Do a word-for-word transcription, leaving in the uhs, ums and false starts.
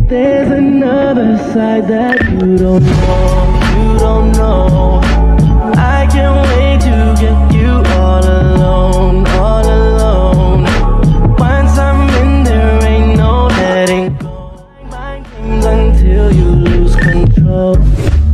There's another side that you don't know, you don't know. I can't wait to get you all alone, all alone. Once I'm in there, ain't no letting go. Mind games until you lose control.